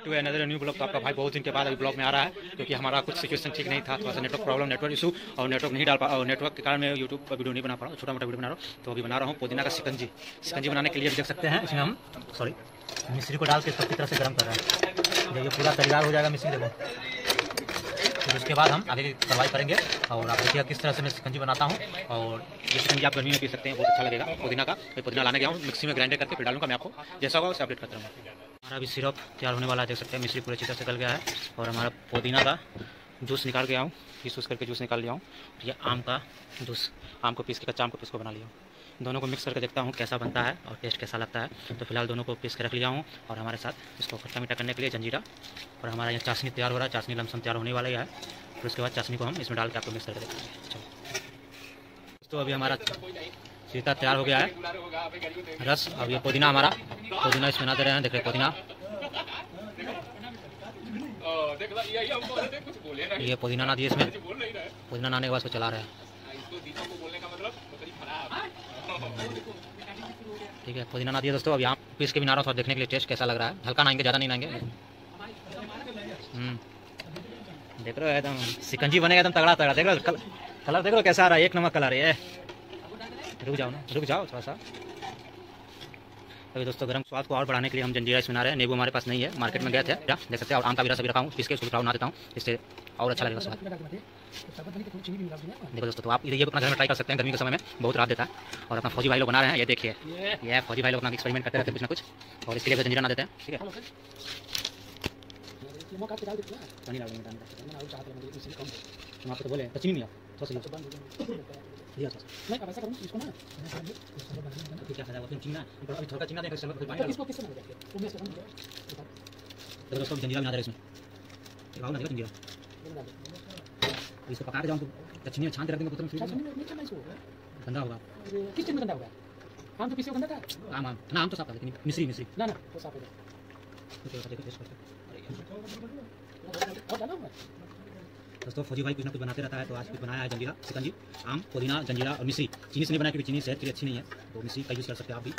To another new blog. तो आपका भाई बहुत दिन के बाद अभी ब्लॉग में आ रहा है, क्योंकि हमारा कुछ सिचुएशन ठीक नहीं था, थोड़ा सा नेटवर्क प्रॉब्लम, नेटवर्क इशू, और नेटवर्क नहीं डाल पा, और नेटवर्क के कारण मैं यूट्यूब पर वीडियो नहीं बना पा रहा हूँ, छोटा मोटा वीडियो बना रहा हूँ। तो अभी बना रहा हूँ पुदीना का शिकंजी बनाने के लिए देख सकते हैं, इसमें हम मिश्री को डाल के अच्छी तरह से गर्म कर रहे हैं। देखिए पूरा तैयार हो जाएगा मिश्री, देखो। फिर उसके बाद हम आगे की कार्रवाई करेंगे, और आप देखिएगा किस तरह से मैं शिकंजी बनाता हूँ। और ये शिकंजी आप गर्मी में पी सकते हैं, बहुत अच्छा लगेगा। पुदीना का पुदीना लाने गया हूँ, मिक्सी में ग्राइंड करके फिर डालूंगा मैं आपको, जैसा होगा उसे अपडेट करता रहूँगा। हमारा अभी सिरप तैयार होने वाला है, देख सकते हैं मिश्री पूरी अच्छी तरह से गल गया है, और हमारा पुदीना का जूस निकाल गया हूँ, पीस करके जूस निकाल लिया हूँ। ये आम का जूस, आम को पीस के, कच्चा आम को पीस को बना लिया हूँ। दोनों को मिक्स करके देखता हूँ कैसा बनता है और टेस्ट कैसा लगता है। तो फिलहाल दोनों को पीस के रख लिया हूँ, और हमारे साथ इसको खट्टा मीठा करने के लिए जंजीरा, और हमारा यहाँ चाशनी तैयार हो रहा है, चाशनी लमसम तैयार होने वाला ही है। फिर उसके बाद चाशनी को हम इसमें डाल के आपको मिक्स करके देखेंगे। चलो तो अभी हमारा सीता तैयार हो गया है, रस। अब ये पुदीना, हमारा पुदीना इसमें ना दे रहे हैं, देख रहे पुदीना, ये पुदीना ना दिए इसमें, पुदीना ना आने के बाद इसको चला रहे हैं। ठीक है, पुदीना ना दिया दोस्तों। अब यहाँ पीस के भी ना रहा हूँ, थोड़ा देखने के लिए टेस्ट कैसा लग रहा है। हल्का नाएंगे, ज़्यादा नहीं नाएंगे। देख रहे हो एकदम शिकंजी बनेगा एकदम तगड़ा तगड़ा। देख लो कलर देख लो कैसा आ रहा है, एक नंबर कलर है। रुक जाओ ना, रुक जाओ थोड़ा सा। अभी दोस्तों गर्म स्वाद को और बढ़ाने के लिए हम जंजीरा इसमें बना रहे हैं। नींबू हमारे पास नहीं है, मार्केट में गए थे, देख सकते हैं। और आम का भी रस भी रखा हूँ, पीस के उसको बना देता हूँ, इससे और अच्छा लगेगा स्वाद। देखो दोस्तों, तो आप ये अपना घर में ट्राई कर सकते हैं, गर्मी के समय में बहुत राहत देता है। और अपना फौजी भाई लोग बना रहे हैं, ये देखिए, ये फौजी भाई लोग अपना एक्सपेरिमेंट करते रहते हैं कुछ ना कुछ, और इसके लिए जंजीरा ना देते हैं। ठीक है, आप तो बोले तो चीनी नहीं लिया था। मैं अब ऐसा करूं इसको ना, क्या फायदा होगा चिंगना, अभी थोड़ा चिंगना देकर चलो इसको किससे बनाएंगे वो मैं इसको तो दोस्तों जंजीरा में आ रहा है इसमें, लगाओ ना, देखो जंजीरा इसको पका के जाऊं तो चीनी में छान के रख देंगे, पुत्र में फ्रीज में इसको गंदा होगा। किस चीज में गंदा होगा? आम तो पीसे गंदा था, आम ना, आम तो साफ था, लेकिन मिश्री ना वो साफ है। देखो टेस्ट करते और डालो दोस्तों। फौजी भाई कुछ ना कुछ बनाते रहता है, तो आज कुछ बनाया है जंजीरा शिकंजी, आम, पुदीना, जंजीरा और मिश्री। चीनी से नहीं बनाया, क्योंकि चीनी सेहत के लिए अच्छी नहीं है, तो मिश्री का यूज़ कर सकते हैं आप भी।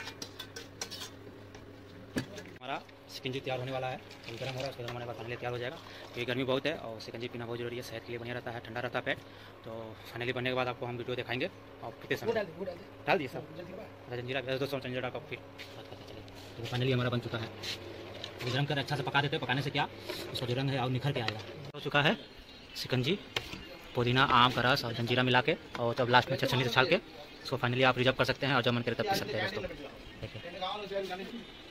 हमारा शिकंजी तैयार होने वाला है, अभी गर्म हो रहा है, उसके गर्म होने के बाद फाइनली तैयार हो जाएगा। क्योंकि गर्मी बहुत है और शिकंजी पीना बहुत जरूरी है, सेहत के लिए बढ़िया रहता है, ठंडा रहता है पेट। तो फाइनली बनने के बाद आपको हम वीडियो दिखाएंगे। और कितने समय डाल दिए सब जंजीरा दोस्तों, जंजीरा का फिर बात करते चलिए। तो फाइनली हमारा बन चुका है, गर्म कर अच्छा से पका देते हैं। पकाने से क्या उसका जो रंग है और निखर के आएगा। हो चुका है शिकंजी, पुदीना, आम का रस और जंजीरा मिला के, और तब लास्ट में छलनी से छाल के उसको फाइनली आप रिजर्व कर सकते हैं, और जब मन करे तब पी सकते हैं दोस्तों। देखिए